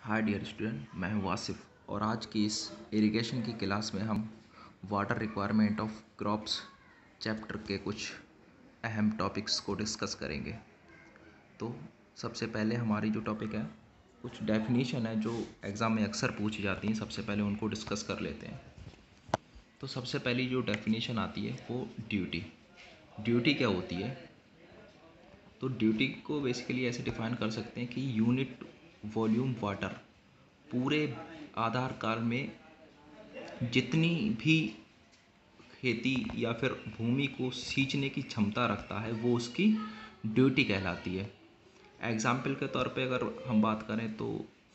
Hi dear student, मैं हूं वासिफ और आज की इस इरिगेशन की क्लास में हम water requirement of crops chapter के कुछ अहम टॉपिक्स को डिस्कस करेंगे। तो सबसे पहले हमारी जो टॉपिक है, कुछ डेफिनेशन है जो एग्ज़ाम में अक्सर पूछी जाती हैं। सबसे पहले उनको डिस्कस कर लेते हैं। तो सबसे पहली जो डेफिनेशन आती है वो ड्यूटी। ड्यूटी क्या होती है? तो ड्यूटी को बेसिकली ऐसे डिफाइन कर सकते हैं कि यूनिट वॉल्यूम वाटर, पूरे आधार काल में जितनी भी खेती या फिर भूमि को सींचने की क्षमता रखता है वो उसकी ड्यूटी कहलाती है। एग्जाम्पल के तौर पे अगर हम बात करें तो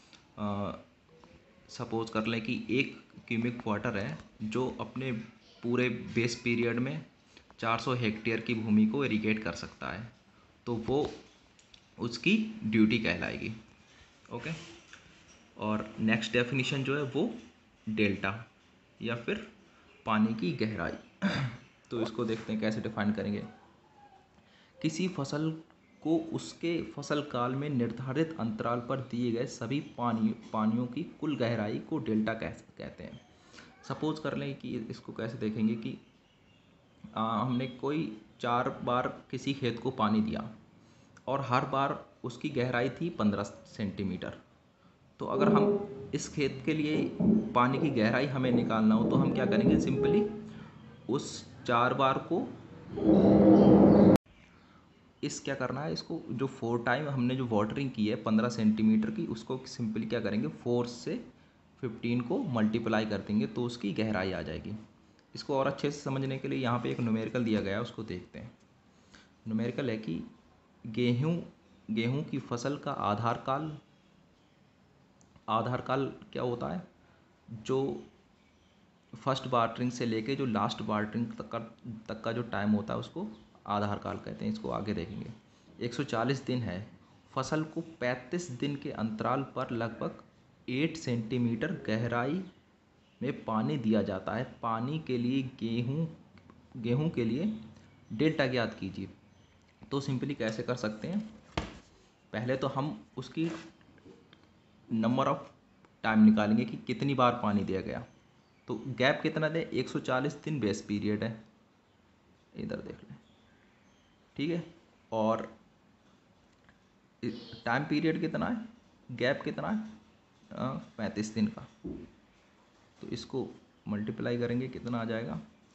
सपोज कर लें कि 1 क्यूबिक वाटर है जो अपने पूरे बेस पीरियड में 400 हेक्टेयर की भूमि को इरिगेट कर सकता है, तो वो उसकी ड्यूटी कहलाएगी। ओके। और नेक्स्ट डेफिनेशन जो है वो डेल्टा या फिर पानी की गहराई। तो इसको देखते हैं कैसे डिफाइन करेंगे। किसी फसल को उसके फसल काल में निर्धारित अंतराल पर दिए गए सभी पानियों की कुल गहराई को डेल्टा कहते हैं। सपोज कर लें कि इसको कैसे देखेंगे कि हमने कोई 4 बार किसी खेत को पानी दिया और हर बार उसकी गहराई थी 15 सेंटीमीटर। तो अगर हम इस खेत के लिए पानी की गहराई हमें निकालना हो तो हम क्या करेंगे, सिंपली उस 4 बार को क्या करना है, इसको जो 4 टाइम हमने जो वाटरिंग की है 15 सेंटीमीटर की, उसको सिंपली क्या करेंगे 4 से 15 को मल्टीप्लाई कर देंगे तो उसकी गहराई आ जाएगी। इसको और अच्छे से समझने के लिए यहाँ पे एक न्यूमेरिकल दिया गया है, उसको देखते हैं। न्यूमेरिकल है कि गेहूँ की फसल का आधार काल क्या होता है, जो फर्स्ट वाटरिंग से लेके जो लास्ट वाटरिंग तक का जो टाइम होता है उसको आधार काल कहते हैं। इसको आगे देखेंगे। 140 दिन है। फसल को 35 दिन के अंतराल पर लगभग 8 सेंटीमीटर गहराई में पानी दिया जाता है। पानी के लिए गेहूँ के लिए डेल्टा ज्ञात कीजिए। तो सिंपली कैसे कर सकते हैं, पहले तो हम उसकी नंबर ऑफ टाइम निकालेंगे कि कितनी बार पानी दिया गया। तो गैप कितना दें, 140 दिन बेस पीरियड है, इधर देख लें, ठीक है। और टाइम पीरियड कितना है, गैप कितना है, 35 दिन का। तो इसको मल्टीप्लाई करेंगे, कितना आ जाएगा,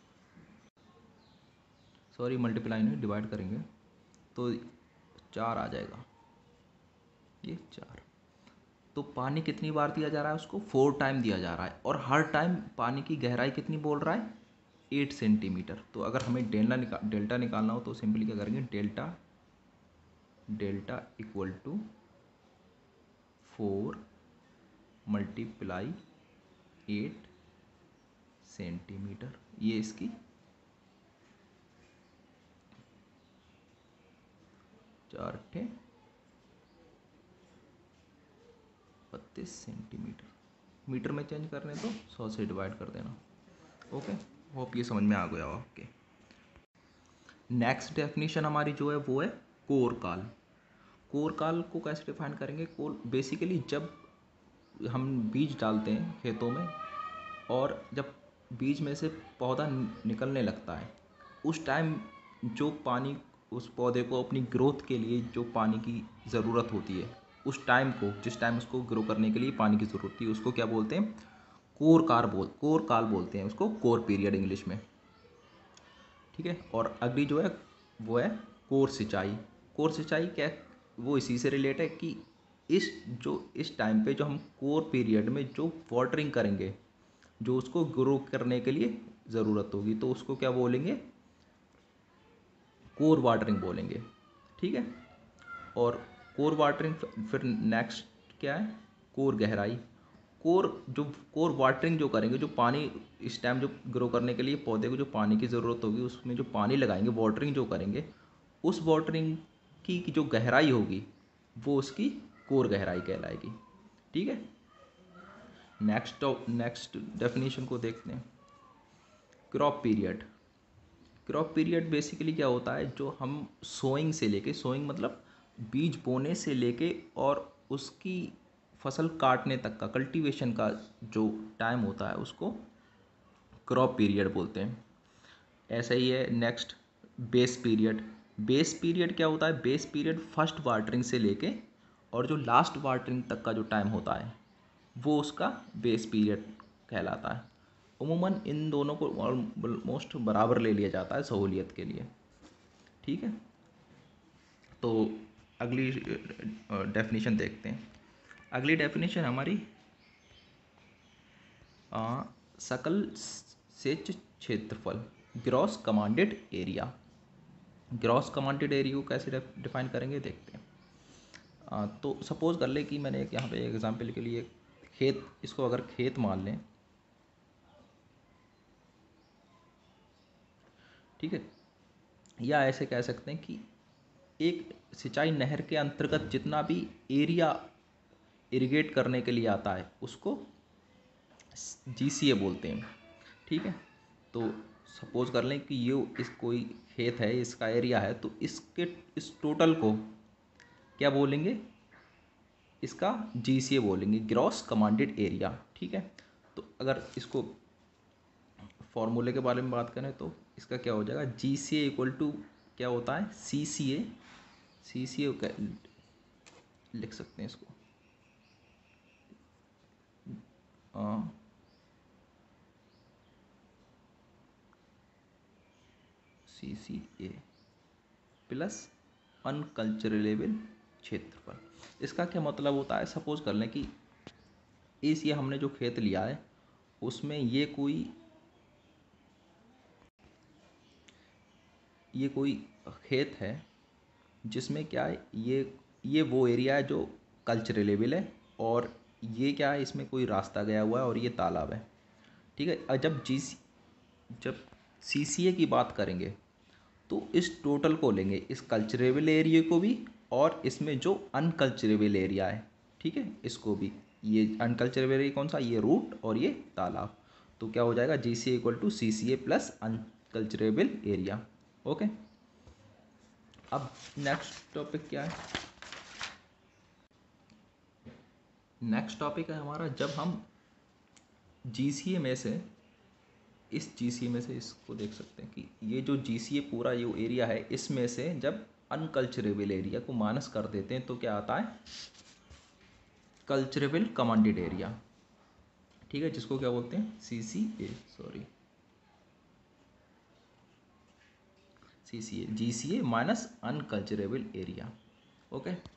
सॉरी मल्टीप्लाई नहीं, डिवाइड करेंगे तो 4 आ जाएगा, ये 4। तो पानी कितनी बार दिया जा रहा है, उसको 4 टाइम दिया जा रहा है और हर टाइम पानी की गहराई कितनी बोल रहा है, 8 सेंटीमीटर। तो अगर हमें डेल्टा निकालना हो तो सिंपली क्या करेंगे, delta equal to 4 multiply 8 centimetre, ये इसकी 4 × 32 सेंटीमीटर। मीटर में चेंज करने तो 100 से डिवाइड कर देना। ओके, होप ये समझ में आ गया आपके। नेक्स्ट डेफिनेशन हमारी जो है वो है कोर काल। कोर काल को कैसे डिफाइन करेंगे, कोर बेसिकली जब हम बीज डालते हैं खेतों में और जब बीज में से पौधा निकलने लगता है, उस टाइम जो पानी उस पौधे को अपनी ग्रोथ के लिए जो पानी की ज़रूरत होती है, उस टाइम को, जिस टाइम उसको ग्रो करने के लिए पानी की ज़रूरत होती है, उसको क्या बोलते हैं, कोर काल बोलते हैं उसको, कोर पीरियड इंग्लिश में, ठीक है। और अगली जो है वो है कोर सिंचाई। कोर सिंचाई क्या, वो इसी से रिलेट है कि इस टाइम पे जो हम कोर पीरियड में जो वाटरिंग करेंगे, जो उसको ग्रो करने के लिए ज़रूरत होगी, तो उसको क्या बोलेंगे, कोर वाटरिंग बोलेंगे, ठीक है। और कोर वाटरिंग फिर नेक्स्ट क्या है, कोर गहराई। कोर वाटरिंग जो करेंगे, जो पानी इस टाइम जो ग्रो करने के लिए पौधे को जो पानी की ज़रूरत होगी, उसमें जो पानी लगाएंगे, वाटरिंग जो करेंगे, उस वाटरिंग की जो गहराई होगी वो उसकी कोर गहराई कहलाएगी, ठीक है। नेक्स्ट डेफिनेशन को देखते हैं, crop period. Crop period basically क्या होता है, जो हम सोइंग से लेके, सोइंग मतलब बीज बोने से लेके और उसकी फसल काटने तक का, कल्टीवेशन का जो टाइम होता है उसको क्रॉप पीरियड बोलते हैं। ऐसा ही है next base period. Base period क्या होता है? बेस पीरियड फर्स्ट वाटरिंग से लेके और जो लास्ट वाटरिंग तक का जो टाइम होता है वो उसका बेस पीरियड कहलाता है। उमूमन इन दोनों को ऑलमोस्ट बराबर ले लिया जाता है सहूलियत के लिए, ठीक है। तो अगली डेफिनेशन देखते हैं। अगली डेफिनेशन हमारी सकल सेच क्षेत्रफल, gross commanded area. Gross commanded area को कैसे डिफाइन करेंगे देखते हैं। तो सपोज़ कर ले कि मैंने एक यहाँ पे एग्जांपल के लिए खेत, इसको अगर खेत मान लें, ठीक है, या ऐसे कह सकते हैं कि एक सिंचाई नहर के अंतर्गत जितना भी एरिया इरिगेट करने के लिए आता है उसको जीसीए बोलते हैं, ठीक है। तो सपोज कर लें कि ये इस कोई खेत है, इसका एरिया है, तो इसके इस टोटल को क्या बोलेंगे? इसका जीसीए बोलेंगे, ग्रॉस कमांडेड एरिया, ठीक है। तो अगर इसको फॉर्मूले के बारे में बात करें तो इसका क्या हो जाएगा? जीसीए इक्वल टू क्या होता है? सीसीए। सीसीए लिख सकते हैं इसको सीसीए प्लस अनकल्चरेबल क्षेत्रफल। इसका क्या मतलब होता है? सपोज कर लें कि ये हमने जो खेत लिया है उसमें ये कोई खेत है जिसमें क्या है, ये वो एरिया है जो कल्चरेबल है, और ये क्या है, इसमें कोई रास्ता गया हुआ है और ये तालाब है, ठीक है। और जब सीसीए की बात करेंगे तो इस टोटल को लेंगे, इस कल्चरेबल एरिया को भी और इसमें जो अनकल्चरेबल एरिया है, ठीक है, इसको भी। ये अनकल्चरेबल एरिया कौन सा? ये रूट और ये तालाब। तो क्या हो जाएगा? G C equal to C C A plus unculturable area. Okay, अब नेक्स्ट टॉपिक क्या है? नेक्स्ट टॉपिक है हमारा, जब हम जीसीए में से इस जीसीए में से इसको देख सकते हैं कि ये जो जीसीए पूरा ये एरिया है, इसमें से जब अनकल्चरेबल एरिया को माइनस कर देते हैं तो क्या आता है? कल्चरेबल कमांडेड एरिया, ठीक है, जिसको क्या बोलते हैं? CCA, sorry, CCA, GCA minus unculturable area. Okay,